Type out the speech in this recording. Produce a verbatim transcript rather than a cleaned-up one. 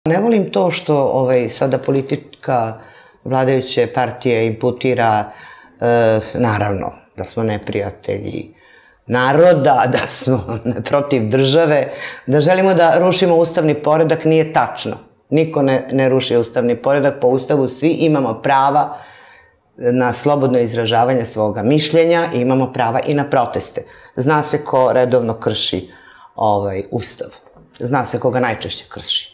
Ne volim to što sada politika vladajuće partije imputira, naravno, da smo neprijatelji naroda, da smo protiv države, da želimo da rušimo ustavni poredak, nije tačno. Niko ne ruši ustavni poredak, po ustavu svi imamo prava na slobodno izražavanje svoga mišljenja i imamo prava i na proteste. Zna se ko redovno krši ustav. Zna se ko ga najčešće krši.